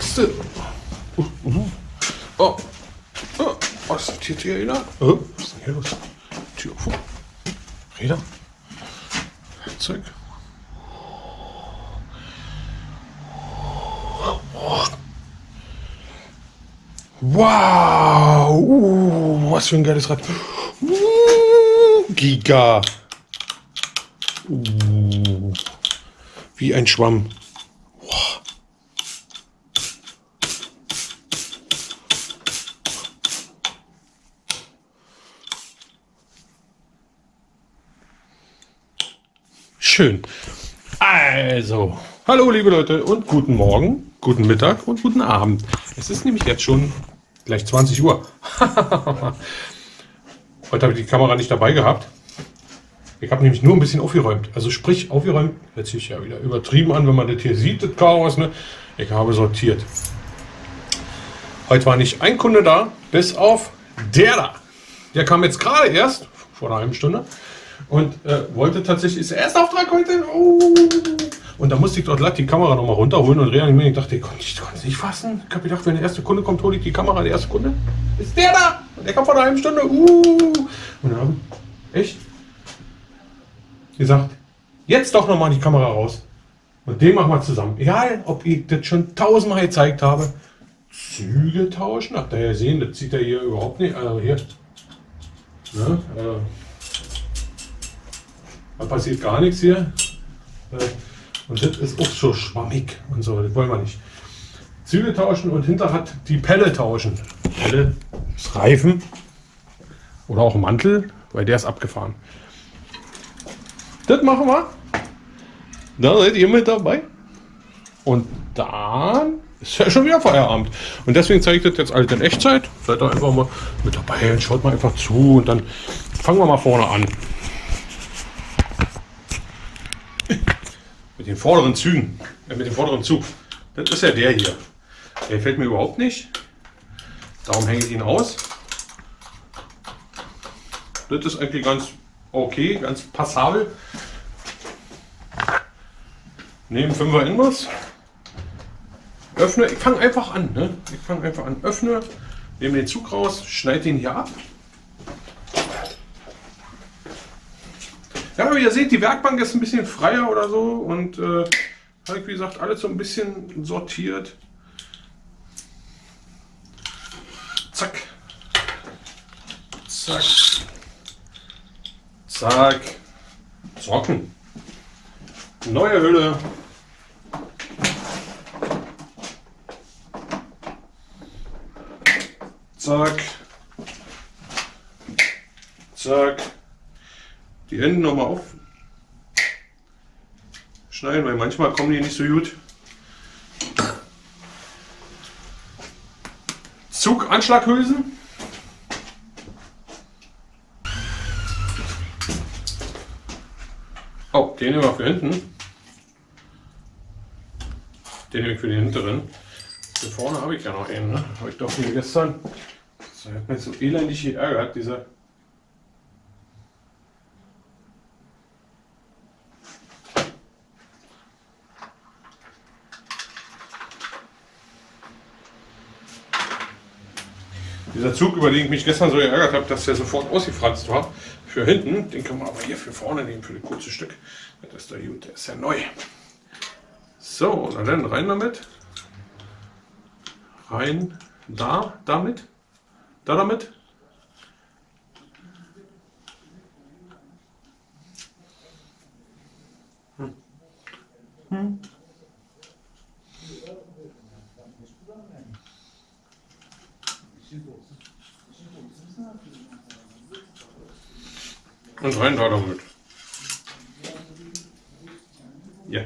nächste. Oh. Oh. Was ist denn hier wieder? Oh. Was ist denn hier los? Tür auf. Räder. Zeug. Wow. Was für ein geiles Rad. Giga. Wie ein Schwamm. Schön. Also, hallo liebe Leute und guten Morgen, guten Mittag und guten Abend. Es ist nämlich jetzt schon gleich 20 Uhr. Heute habe ich die Kamera nicht dabei gehabt. Ich habe nämlich nur ein bisschen aufgeräumt. Also sprich, aufgeräumt hört sich ja wieder übertrieben an, wenn man das hier sieht, das Chaos. Ne? Ich habe sortiert. Heute war nicht ein Kunde da, bis auf der da. Der kam jetzt gerade erst, vor einer halben Stunde. Und wollte tatsächlich, ist der erste Auftrag heute. Und da musste ich dort glatt die Kamera nochmal runterholen und reden. Ich dachte, ich konnte es nicht fassen. Ich habe gedacht, wenn der erste Kunde kommt, hole ich die Kamera. Der erste Kunde ist der da. Und der kommt vor einer halben Stunde. Und dann habe ich echt gesagt, jetzt doch nochmal die Kamera raus. Und den machen wir zusammen. Egal, ob ich das schon tausendmal gezeigt habe. Züge tauschen. Habt ihr ja sehen, das sieht er hier überhaupt nicht. Also hier. Ne? Da passiert gar nichts hier. Und das ist auch so schwammig und so, das wollen wir nicht. Züge tauschen und Hinterrad die Pelle tauschen. Pelle ist Reifen oder auch Mantel, weil der ist abgefahren. Das machen wir. Da seid ihr mit dabei. Und dann ist ja schon wieder Feierabend. Und deswegen zeige ich das jetzt alles in Echtzeit. Seid da einfach mal mit dabei und schaut mal einfach zu. Und dann fangen wir mal vorne an. Mit den vorderen Zügen, mit dem vorderen Zug. Das ist ja der hier. Der gefällt mir überhaupt nicht. Darum hänge ich ihn aus. Das ist eigentlich ganz okay, ganz passabel. Neben 5er Inbus. Öffne, ich fange einfach an. Ne? Ich fange einfach an. Öffne, nehme den Zug raus, schneide den hier ab. Ja, aber ihr seht, die Werkbank ist ein bisschen freier oder so und habe ich wie gesagt alles so ein bisschen sortiert. Zack. Zack. Zack. Socken. Neue Hülle. Zack. Zack. Die Enden nochmal aufschneiden, weil manchmal kommen die nicht so gut. Zuganschlaghülsen. Oh, den nehmen wir für hinten. Den nehme ich für den hinteren. Hier vorne habe ich ja noch einen. Ne? Habe ich doch hier gestern. Das hat mich so elendig geärgert, dieser. Dieser Zug, über den ich mich gestern so geärgert habe, dass der sofort ausgefranst war. Für hinten, den kann man aber hier für vorne nehmen, für das kurze Stück. Das ist der gut, der ist ja neu. So, na dann rein damit. Rein da, damit. Da damit. Und rein da damit. Ja.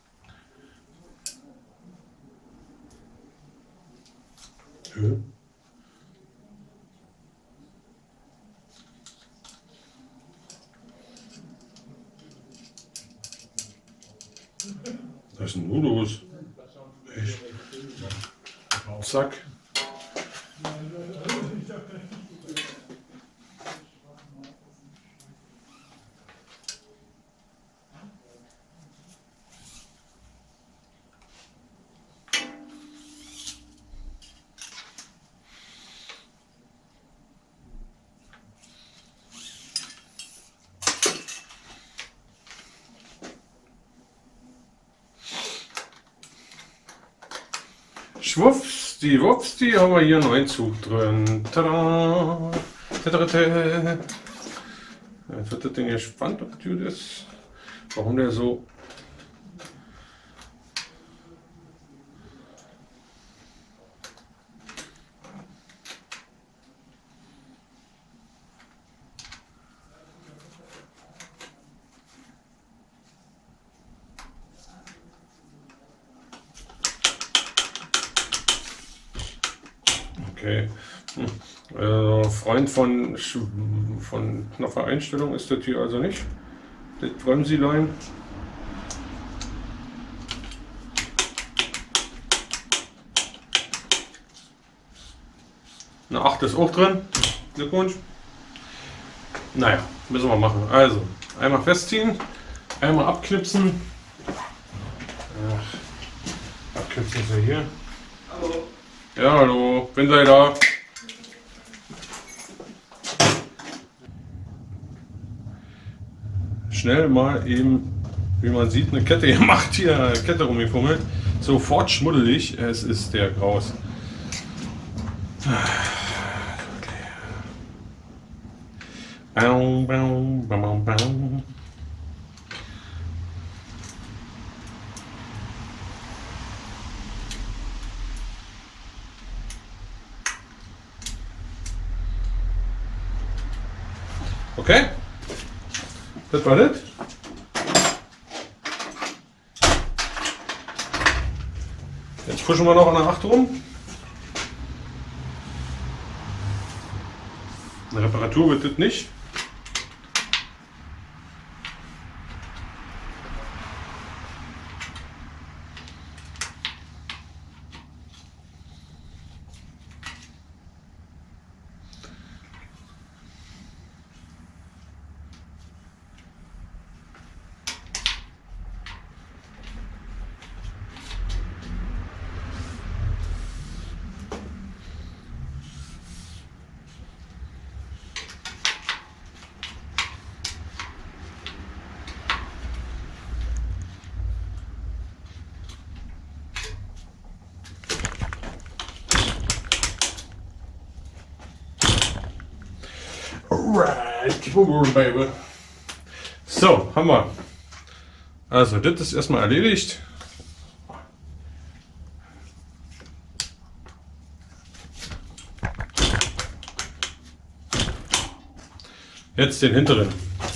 Was ist denn nun los? Echt? Zack. Schwuppsdi, haben wir hier einen neuen Zug drin. Tada! Tada. Jetzt wird das Ding gespannt, ob das ist. Warum der so. Okay. Freund von knapper Einstellung ist das hier also nicht. Das Bremsilein. Eine 8 ist auch drin. Glückwunsch. Naja, müssen wir machen. Also, einmal festziehen, einmal abknipsen. Abknipsen ist ja hier. Hallo. Ja, hallo, bin sei da. Schnell mal eben, wie man sieht, eine Kette gemacht hier, eine Kette rumgefummelt. Sofort schmuddelig, es ist der Graus. Baum, baum, baum, baum. Okay, das war das. Jetzt pushen wir noch an der 8 rum. Eine Reparatur wird das nicht. Alright, keep on going, baby. So, haben wir. Also, das ist erstmal erledigt. Jetzt den hinteren.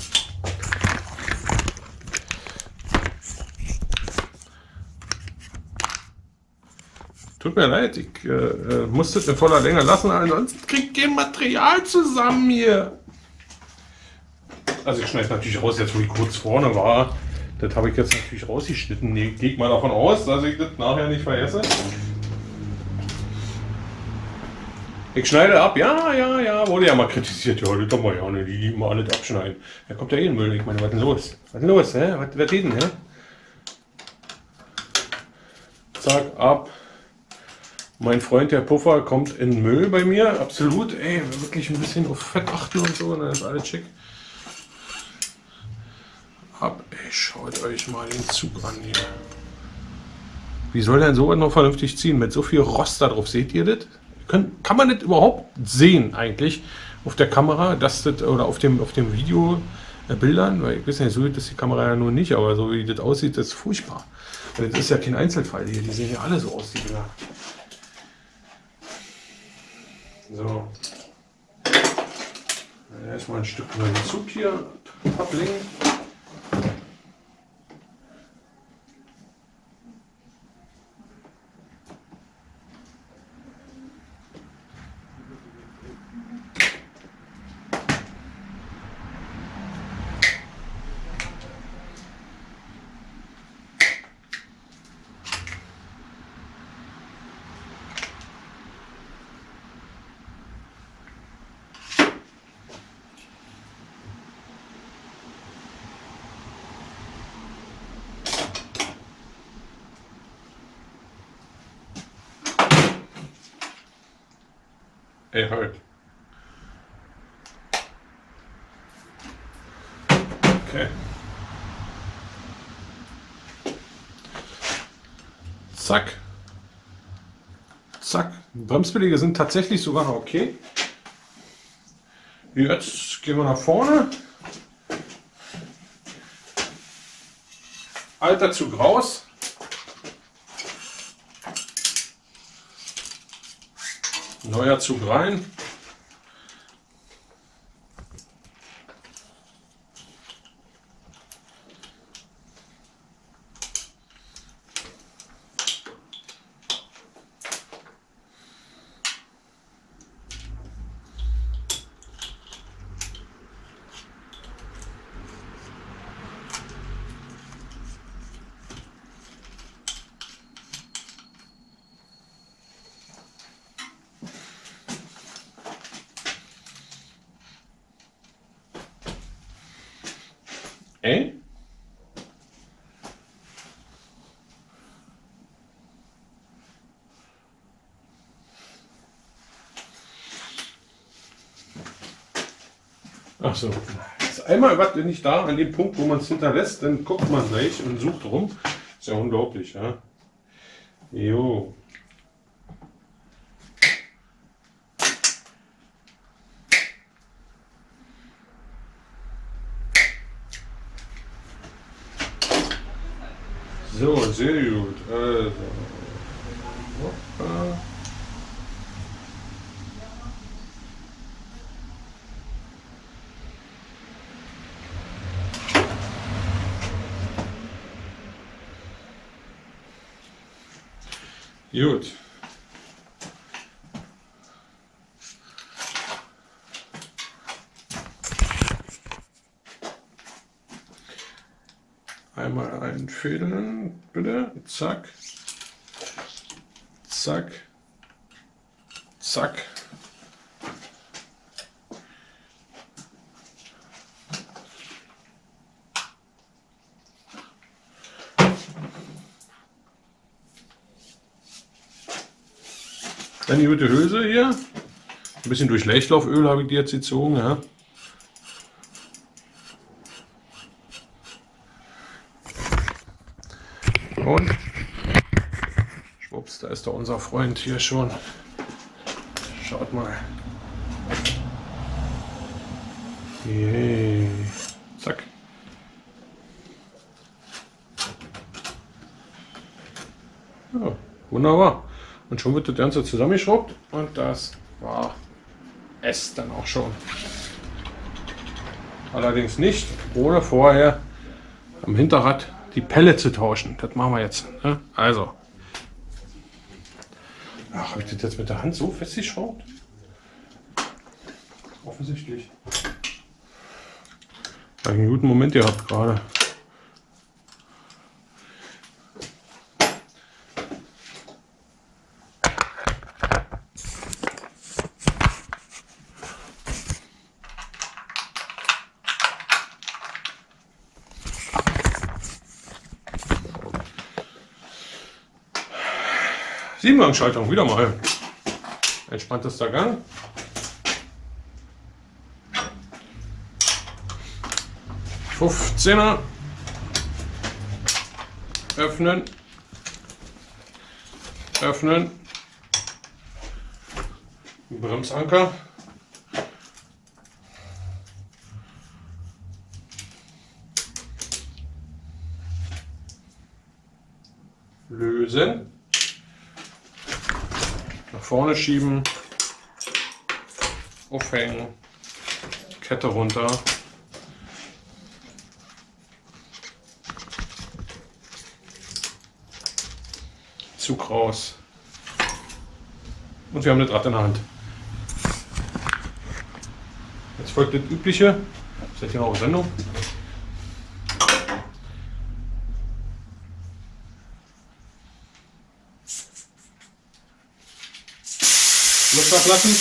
Tut mir leid, ich muss das in voller Länge lassen, ansonsten kriegt kein Material zusammen hier. Also ich schneide natürlich raus, jetzt wo ich kurz vorne war. Das habe ich jetzt natürlich rausgeschnitten. Nee, gehe ich mal davon aus, dass ich das nachher nicht vergesse. Ich schneide ab, ja, wurde ja mal kritisiert. Ja, das haben wir ja nicht, die lieben mal alles abschneiden. Da kommt ja eh ein Müll. Ich meine, was ist denn los? Was ist denn los, hä? Was geht denn, hä? Zack, ab. Mein Freund, der Puffer, kommt in Müll bei mir. Absolut, ey, wirklich ein bisschen auf Fett achten und so, dann ist alles schick. Ab, ey, schaut euch mal den Zug an hier. Wie soll denn sowas noch vernünftig ziehen? Mit so viel Rost da drauf, seht ihr das? Kann man das überhaupt sehen eigentlich auf der Kamera, dass das, oder auf dem Video Bildern? Weil ich weiß nicht, so sieht das die Kamera ja nur nicht, aber so wie das aussieht, das ist furchtbar. Und das ist ja kein Einzelfall hier, die sehen ja alle so aus, die Dinger. So. Erstmal ein Stück neuen Zug hier ablegen. Ey, halt. Okay. Zack. Zack. Bremsbeläge sind tatsächlich sogar noch okay. Jetzt gehen wir nach vorne. Alter Zug raus. Neuer Zug rein. Ey? Ach so. Ist einmal was nicht da, an dem Punkt, wo man es hinterlässt, dann guckt man gleich und sucht rum. Ist ja unglaublich, ja. Jo. So, sehr gut. Also. Hoppa. Gut. Einmal einfädeln, bitte. Zack. Zack. Zack. Dann die gute Hülse hier. Ein bisschen Durchlechtlauföl habe ich die jetzt gezogen. Ja. Und schwupps, da ist doch unser Freund hier schon. Schaut mal. Yay. Zack. Ja, wunderbar. Und schon wird das Ganze zusammengeschraubt und das war es dann auch schon. Allerdings nicht, ohne vorher am Hinterrad die Pelle zu tauschen. Das machen wir jetzt. Ne? Also. Ach, habe ich das jetzt mit der Hand so festgeschraubt? Offensichtlich. Habe ich einen guten Moment gehabt gerade. Siebengangschaltung, wieder mal. Entspanntester Gang. Fünfzehner. Öffnen. Öffnen. Bremsanker. Lösen. Nach vorne schieben. Aufhängen. Kette runter. Zug raus. Und wir haben eine Draht in der Hand. Jetzt folgt das Übliche. Seid ihr noch auf Sendung? Luft ablassen.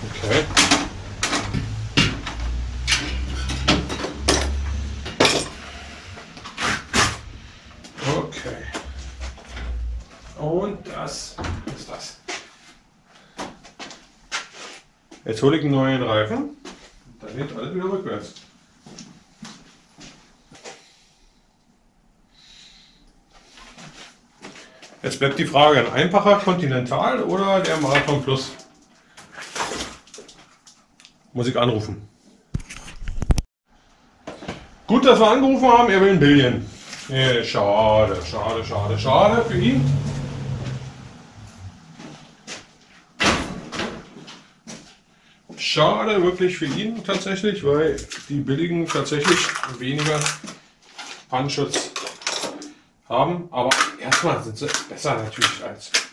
Okay. Okay. Und das ist das. Jetzt hole ich einen neuen Reifen. Dann geht alles wieder rückwärts. Jetzt bleibt die Frage, ein einfacher Continental oder der Marathon Plus? Muss ich anrufen. Gut, dass wir angerufen haben, er will ein Billion. Schade, schade, schade, schade für ihn. Schade wirklich für ihn tatsächlich, weil die billigen tatsächlich weniger Brandschutz haben. Aber erstmal sind sie besser natürlich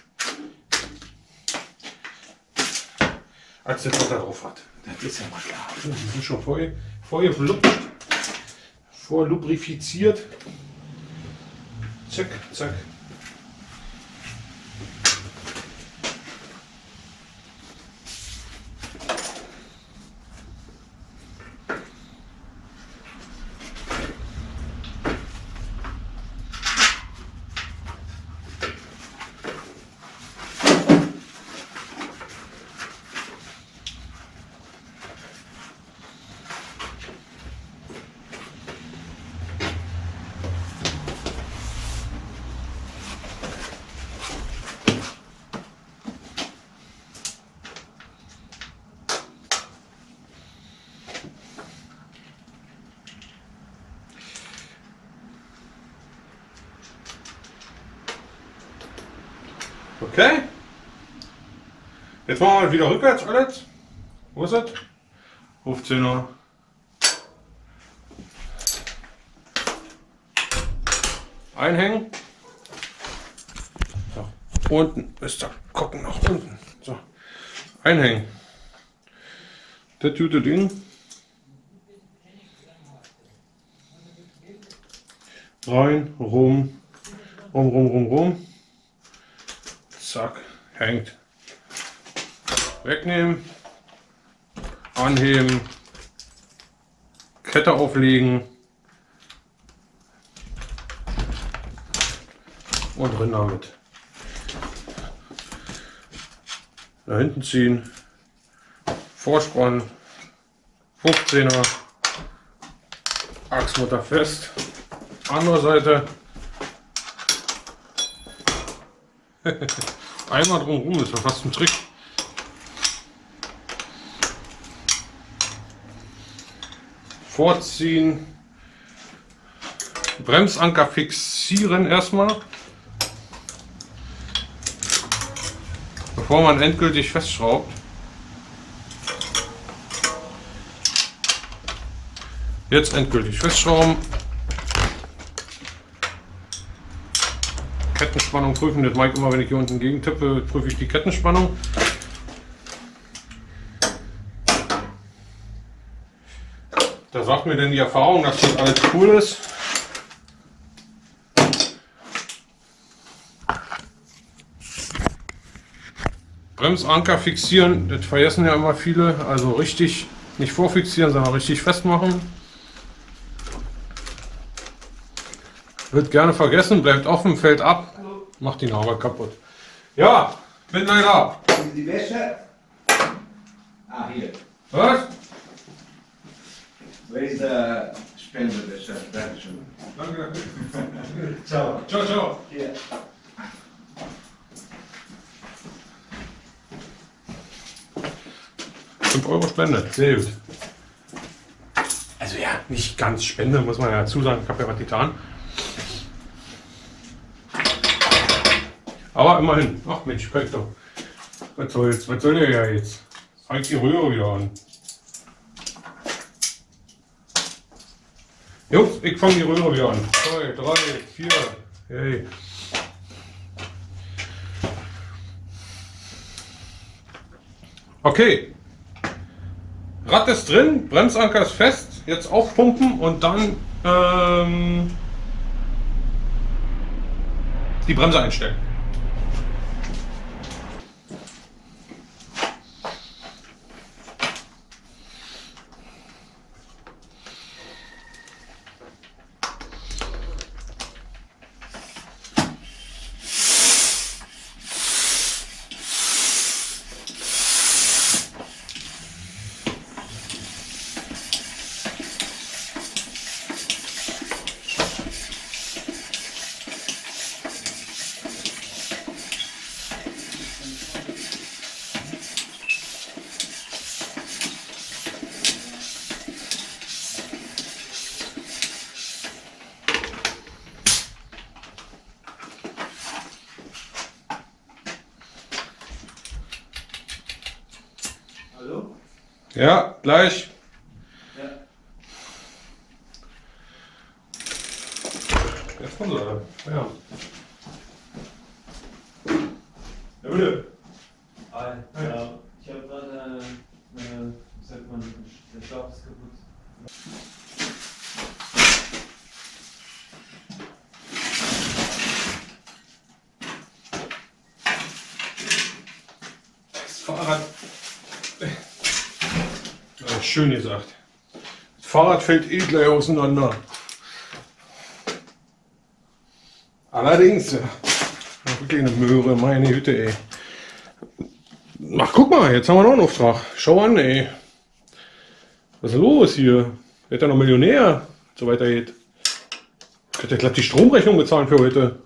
als der, was er drauf hat. Das ist ja mal klar. Die sind schon vorher vorlubrifiziert. Zack, zack. Okay. Jetzt machen wir mal wieder rückwärts alles. Wo ist es? 15er. Einhängen. So. Unten ist der Gucken nach unten. So. Einhängen. Das gute Ding. Rein, rum. Rum. Zack, hängt. Wegnehmen, anheben, Kette auflegen und drin damit. Nach hinten ziehen, Vorspann, 15er, Achsmutter fest, andere Seite. Einmal drumherum ist ja fast ein Trick. Vorziehen, Bremsanker fixieren erstmal, bevor man endgültig festschraubt. Jetzt endgültig festschrauben. Kettenspannung prüfen, das mache ich immer, wenn ich hier unten gegen tippe, prüfe ich die Kettenspannung. Da sagt mir denn die Erfahrung, dass das alles cool ist. Bremsanker fixieren, das vergessen ja immer viele, also richtig, nicht vorfixieren, sondern richtig festmachen. Wird gerne vergessen, bleibt offen, fällt ab, macht die Narbe kaputt. Ja, bin leider ab. Die Wäsche? Ah, hier. Was? Wo ist der Spenderwäsche? Dankeschön. Danke. Ciao. Ciao, ciao. Hier. 5 Euro Spende, sehr gut. Also ja, nicht ganz Spende, muss man ja dazu sagen, ich habe ja was getan. Aber immerhin. Ach Mensch, guck doch. Was soll der ja jetzt? Zeig die Röhre wieder an. Jungs, ich fange die Röhre wieder an. 2, 3, 4. Hey. Okay. Rad ist drin, Bremsanker ist fest. Jetzt aufpumpen und dann die Bremse einstellen. Ja, gleich. Ja. Jetzt kommt er. Ja. Ja, bitte. Hi. Ja, ich habe gerade wie sagt man, der Stab ist kaputt. Das Fahrrad. Ja, schön gesagt. Das Fahrrad fällt eh gleich auseinander. Allerdings, ja. Wirklich eine Möhre, meine Hütte, ey. Ach, guck mal, jetzt haben wir noch einen Auftrag. Schau an, ey. Was ist los hier? Wird er noch Millionär? So weiter geht. Könnt ihr glatt die Stromrechnung bezahlen für heute?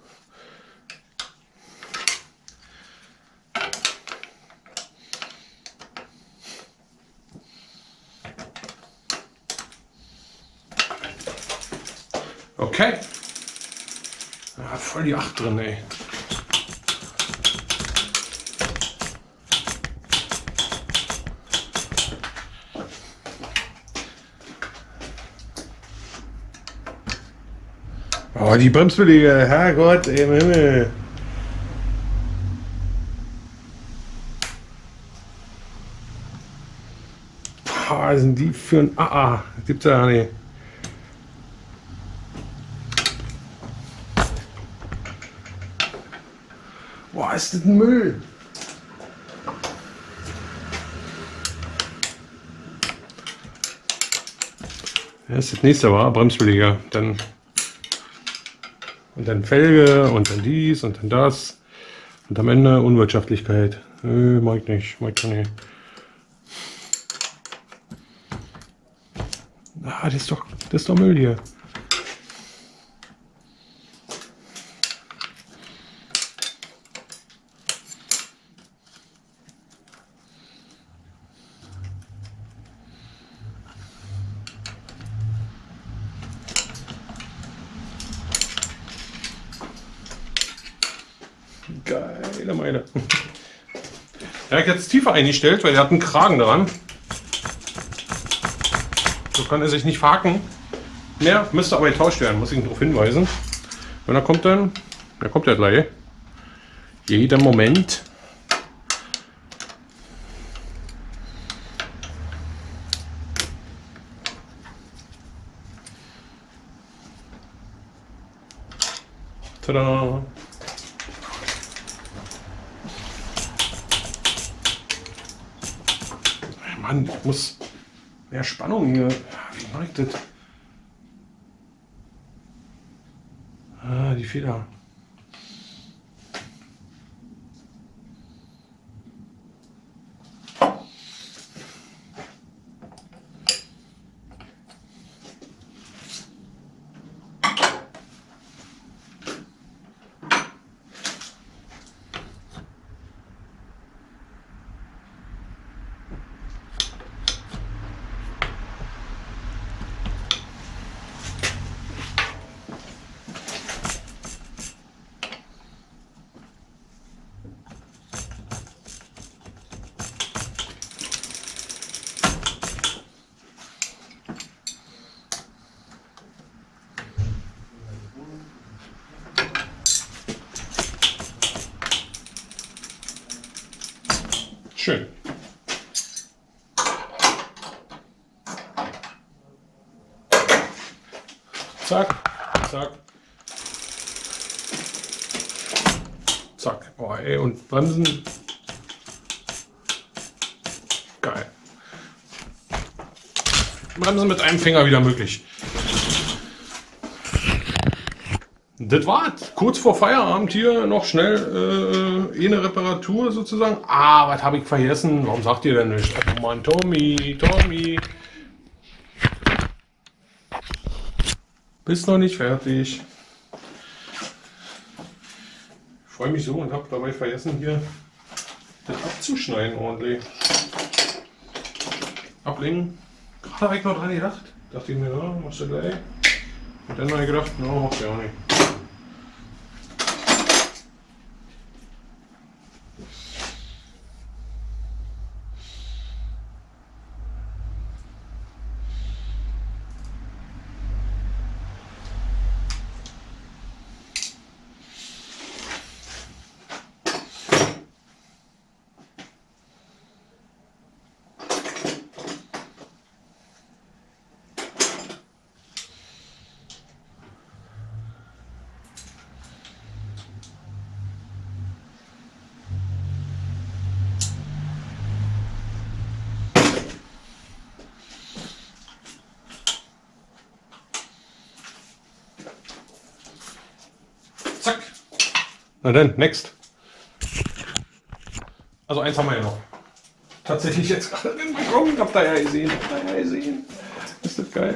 Okay. Ja, voll die 8 drin, ey. Oh, die Bremsbeläge, Herrgott, ey, im Himmel. Boah, sind die für ein AA? Das gibt's ja nicht. Boah, ist das ein Müll? Ja, das ist das nächste, war Bremsbeläge. Dann und dann Felge und dann dies und dann das. Und am Ende Unwirtschaftlichkeit. Nö, mag ich nicht. Mag ich nicht. Ah, das ist doch Müll hier. Geile Meile. Der hat jetzt tiefer eingestellt, weil er hat einen Kragen dran. So kann er sich nicht verhaken. Mehr müsste aber getauscht werden, muss ich ihn darauf hinweisen. Wenn er kommt dann kommt er gleich. Jeder Moment. Tada! Mann, ich muss mehr Spannung hier. Wie mache ich das? Ah, die Feder. Schön. Zack, zack. Zack. Oh, ey, und Bremsen. Geil. Bremsen mit einem Finger wieder möglich. Das war's. Kurz vor Feierabend hier noch schnell eine Reparatur sozusagen. Ah, was habe ich vergessen? Warum sagt ihr denn nicht? Oh Mann, Tommy. Bist noch nicht fertig. Ich freue mich so und habe dabei vergessen, hier das abzuschneiden ordentlich. Ablegen. Gerade habe ich noch dran gedacht. Dachte ich mir, ja, machst du gleich. Und dann habe ich gedacht, no, machst du auch nicht. Na dann, next. Also eins haben wir ja noch. Tatsächlich jetzt gerade den Balkon. Habt ihr ja gesehen. Ist das geil.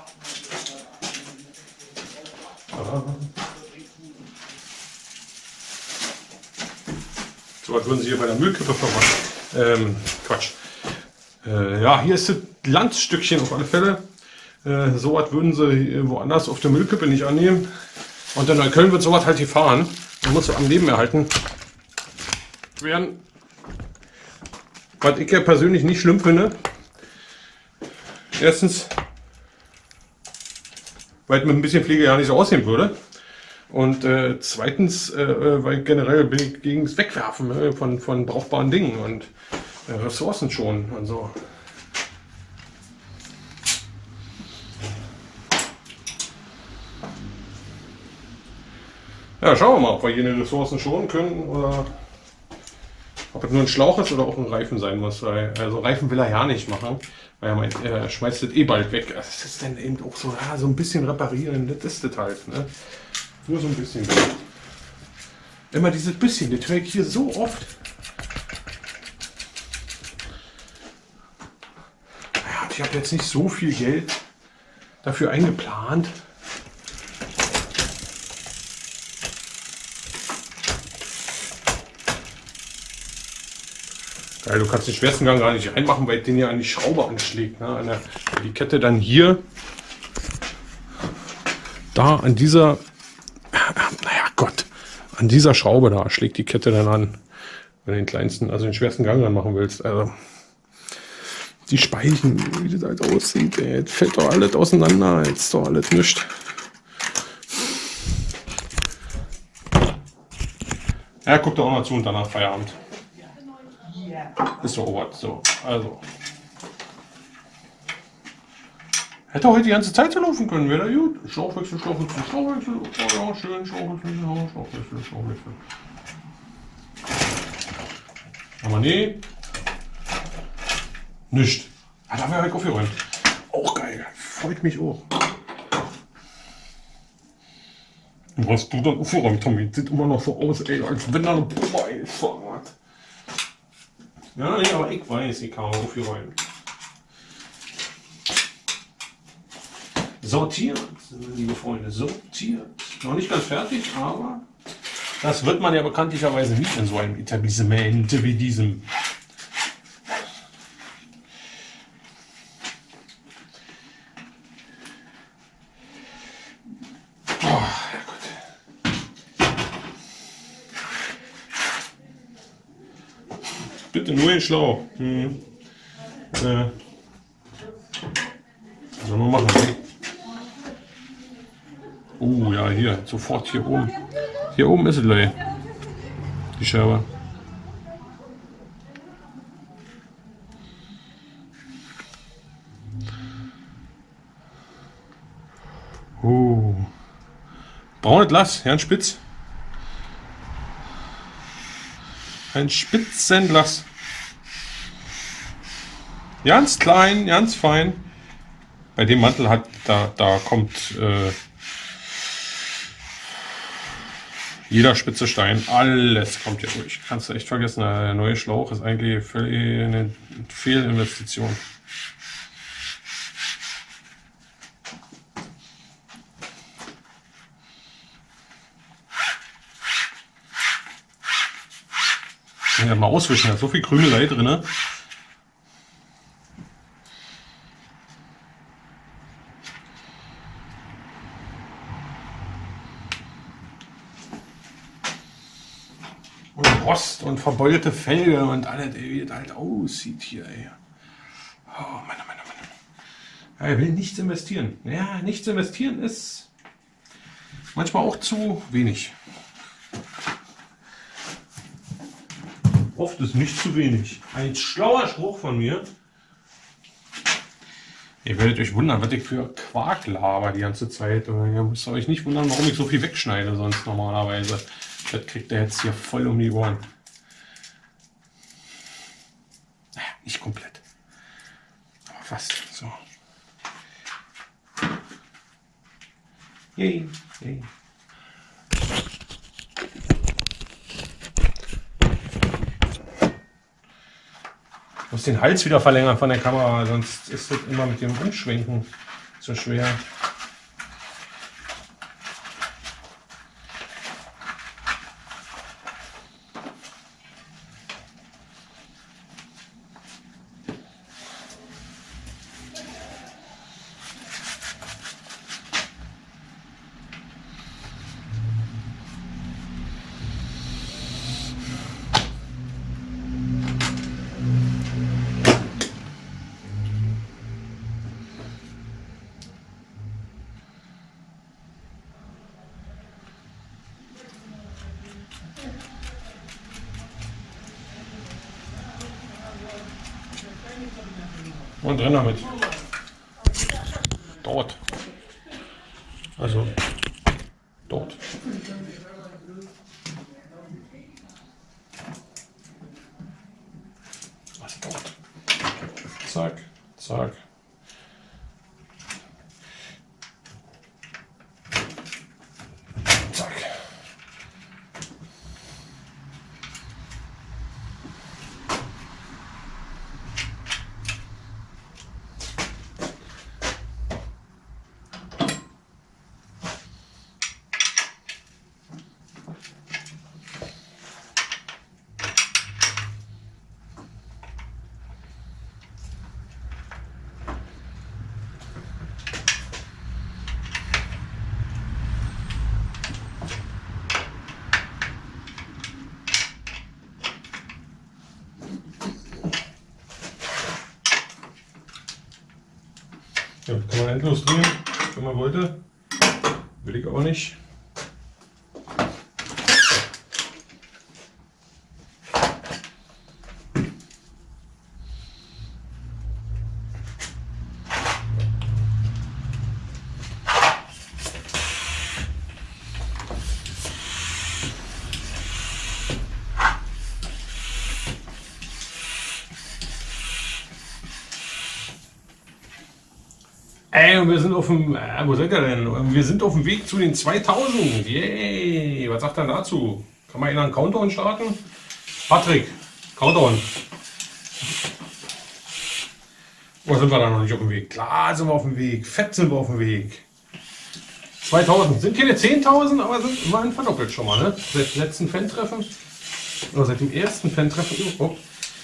So, als würden sie hier bei der Müllkippe vermachen. Quatsch. Ja, hier ist das Landstückchen auf alle Fälle. So was würden sie woanders auf der Müllkippe nicht annehmen. Und in Neukölln wird sowas halt gefahren. Man muss so am Leben erhalten werden. Was ich ja persönlich nicht schlimm finde. Erstens, weil es mit ein bisschen Pflege ja nicht so aussehen würde. Und zweitens, weil generell bin ich gegen das Wegwerfen von brauchbaren Dingen und Ressourcen schon und so. Ja, schauen wir mal, ob wir jene Ressourcen schonen können oder ob es nur ein Schlauch ist oder auch ein Reifen sein muss. Weil, also Reifen will er ja nicht machen, weil er meint, er schmeißt das eh bald weg. Das ist dann eben auch so, ja, so ein bisschen reparieren, das ist das halt. Ne? Nur so ein bisschen. Immer dieses bisschen, das höre ich hier so oft. Ja, ich habe jetzt nicht so viel Geld dafür eingeplant. Geil, du kannst den schwersten Gang gar nicht reinmachen, weil den ja an die Schraube anschlägt. Ne? Die Kette dann hier, da an dieser, naja Gott, an dieser Schraube da schlägt die Kette dann an, wenn du den kleinsten, also den schwersten Gang dann machen willst. Also die Speichen, wie das halt aussieht, ey, jetzt fällt doch alles auseinander, jetzt ist doch alles nichts. Ja, guck doch auch mal zu und danach Feierabend. Ist doch was, so, also. Hätte heute die ganze Zeit so laufen können, wäre da gut. Schlauchwechsel. Oh ja, schön, Schlauchwechsel. Aber nee. Nicht. Ah, da wäre halt aufgeräumt. Auch geil. Freut mich auch. Du hast du dann aufgeräumt, Tommy. Sieht immer noch so aus, ey, als wenn da eine Bombe eingefahren hat. Ja, nee, aber ich weiß, ich habe aufgeräumt. Sortiert, liebe Freunde, sortiert. Noch nicht ganz fertig, aber das wird man ja bekanntlicherweise nicht in so einem Etablissement wie diesem. Oh, Herrgott. Bitte nur den Schlauch. Sollen wir machen? Oh ja, hier, sofort hier oben. Hier oben ist es, Leute. Die Scherbe. Oh. Braunes Glas, Herrn Spitz. Ein Spitzenglas. Ganz klein, ganz fein. Bei dem Mantel hat, da kommt jeder spitze Stein, alles kommt hier durch. Kannst du echt vergessen, der neue Schlauch ist eigentlich völlig eine Fehlinvestition. Ich kann ja mal auswischen, da ist so viel Krümelei drin. Und Rost und verbeulte Felge und alles, ey, wie das halt aussieht hier, ey. Oh Mann. Ja, er will nichts investieren. Ja, nichts investieren ist manchmal auch zu wenig. Oft ist nicht zu wenig. Ein schlauer Spruch von mir. Ihr werdet euch wundern, was ich für Quark laber die ganze Zeit. Ihr müsst euch nicht wundern, warum ich so viel wegschneide sonst normalerweise. Das kriegt er jetzt hier voll um die Ohren. Naja, nicht komplett. Aber fast so. Yay. muss den Hals wieder verlängern von der Kamera, sonst ist das immer mit dem Umschwenken so schwer. Und drin damit. Dort. Also dort. Was dort? Zack, zack. Zack. Ja, kann man endlos drehen, wenn man wollte. Will ich auch nicht. Ey, wir sind auf dem, wo seid ihr denn? Wir sind auf dem Weg zu den 2000. Yay! Was sagt er dazu? Kann man einen Countdown starten? Patrick, Countdown. Oder sind wir da noch nicht auf dem Weg? Klar sind wir auf dem Weg. Fett sind wir auf dem Weg. 2000. Sind keine 10.000, aber sind immerhin verdoppelt schon mal, ne? Seit dem letzten Fan-Treffen. Oder seit dem ersten Fan-Treffen überhaupt.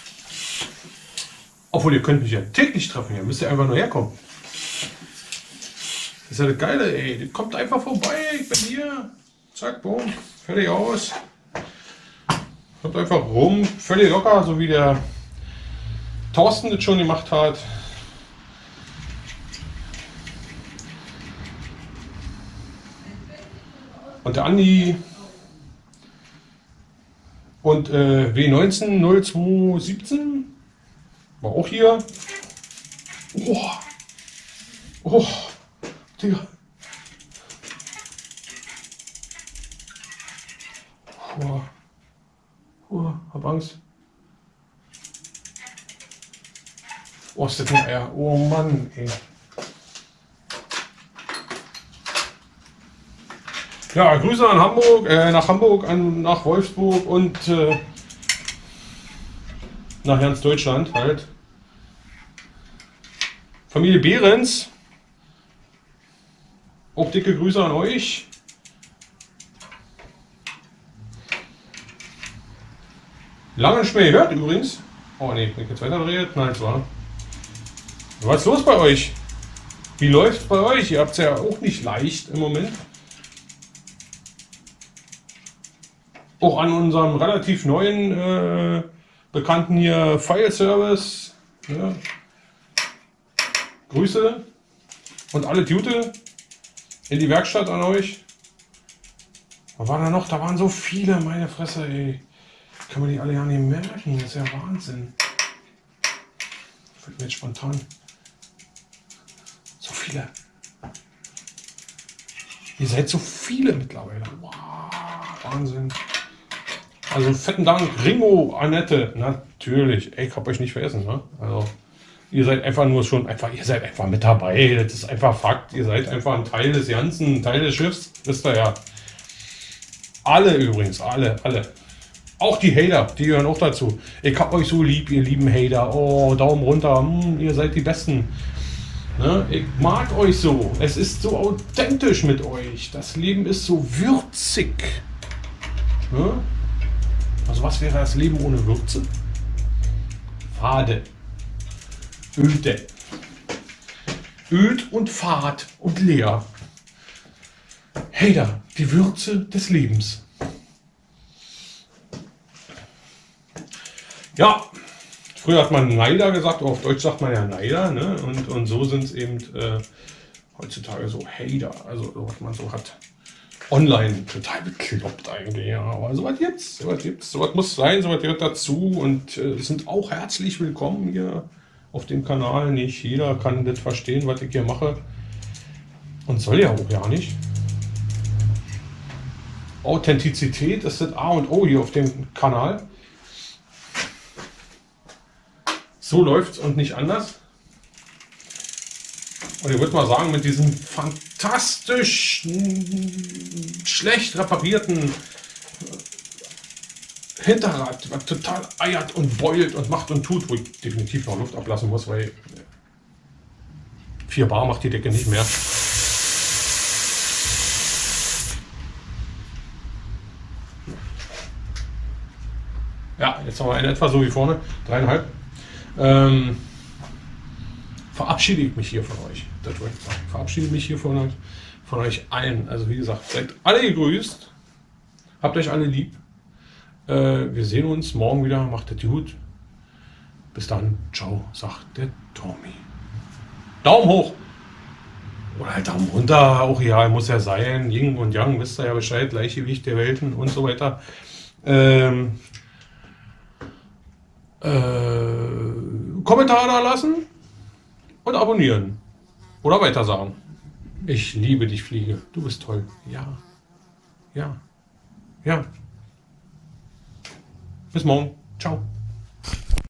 Obwohl, ihr könnt mich ja täglich treffen. Ihr müsst ja einfach nur herkommen. Das ist ja das Geile, ey. Das kommt einfach vorbei. Ich bin hier. Zack, boom. Fertig aus. Kommt einfach rum. Völlig locker, so wie der Thorsten das schon gemacht hat. Und der Andi. Und W19 0217 war auch hier. Oh. Oh. Digga. Hab Angst. Oh, ist das ein Eier. Oh Mann, ey. Ja, Grüße an Hamburg, nach Hamburg, nach Wolfsburg und nach ganz Deutschland halt. Familie Behrens. Auch dicke Grüße an euch. Lange nicht mehr gehört übrigens. Oh ne, wenn ich jetzt weiter drehe, nein, es war. Was ist los bei euch? Wie läuft es bei euch? Ihr habt es ja auch nicht leicht im Moment. Auch an unserem relativ neuen Bekannten hier File Service. Ja. Grüße und alle Gute in die Werkstatt an euch. Was war da noch? Da waren so viele, meine Fresse, ey. Kann man die alle ja nicht merken. Das ist ja Wahnsinn. Fällt mir jetzt spontan. So viele. Ihr seid so viele mittlerweile. Wow, Wahnsinn. Also fetten Dank, Ringo, Annette. Natürlich. Ey, ich hab euch nicht vergessen, ne? Also, ihr seid einfach nur schon, ihr seid einfach mit dabei. Das ist einfach Fakt. Ihr seid einfach ein Teil des Ganzen, ein Teil des Schiffs. Wisst ihr ja. Alle übrigens, alle. Auch die Hater, die gehören auch dazu. Ich hab euch so lieb, ihr lieben Hater. Oh, Daumen runter, ihr seid die Besten. Ne? Ich mag euch so. Es ist so authentisch mit euch. Das Leben ist so würzig. Ne? Also was wäre das Leben ohne Würze? Fade. Öde. Öd und fad und leer. Hater, die Würze des Lebens. Ja, früher hat man Neider gesagt, auf Deutsch sagt man ja Neider, ne? Und so sind es eben heutzutage so Hater, also was man so hat. Online total bekloppt eigentlich, ja. Aber sowas gibt's, sowas muss sein, sowas gehört dazu und sind auch herzlich willkommen hier auf dem Kanal. Nicht jeder kann das verstehen, was ich hier mache. Und soll ja auch ja nicht. Authentizität ist das A und O hier auf dem Kanal. So läuft's und nicht anders. Und ich würde mal sagen, mit diesem fantastisch schlecht reparierten Hinterrad, was total eiert und beult und macht und tut, wo ich definitiv noch Luft ablassen muss, weil 4 Bar macht die Decke nicht mehr. Ja, jetzt haben wir in etwa so wie vorne, 3,5. Verabschiede ich mich hier von euch. Das wollte ich sagen. Verabschiede mich hier von euch allen. Also wie gesagt, seid alle gegrüßt. Habt euch alle lieb. Wir sehen uns morgen wieder. Macht es gut. Bis dann. Ciao, sagt der Tommy. Daumen hoch. Oder halt Daumen runter. Auch ja, muss ja sein. Yin und Yang, wisst ihr ja Bescheid. Gleichgewicht der Welten und so weiter. Kommentar da lassen und abonnieren oder weitersagen. Ich liebe dich, Fliege. Du bist toll. Ja. Ja. Ja. Bis morgen. Ciao.